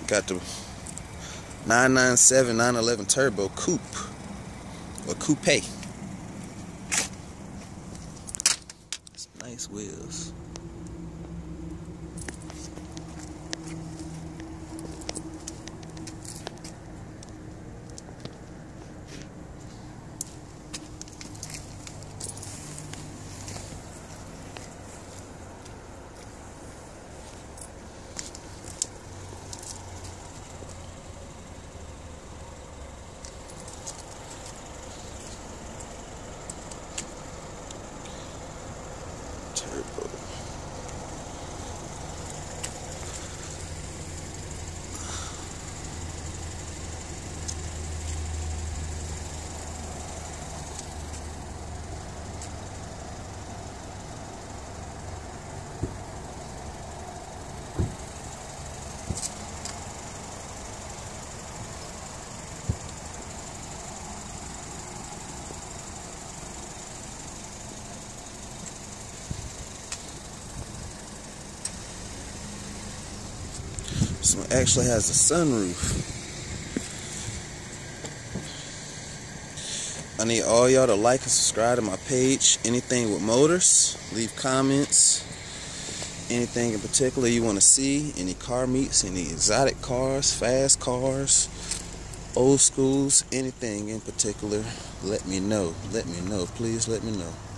Got the 997 911 Turbo Coupe or Coupe. Some nice wheels. Turbo. This one actually has a sunroof. I need all y'all to like and subscribe to my page. Anything with motors, leave comments. Anything in particular you want to see, any car meets, any exotic cars, fast cars, old schools, anything in particular, let me know. Let me know. Please let me know.